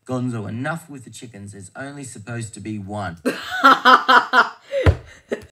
Gonzo, enough with the chickens. There's only supposed to be one.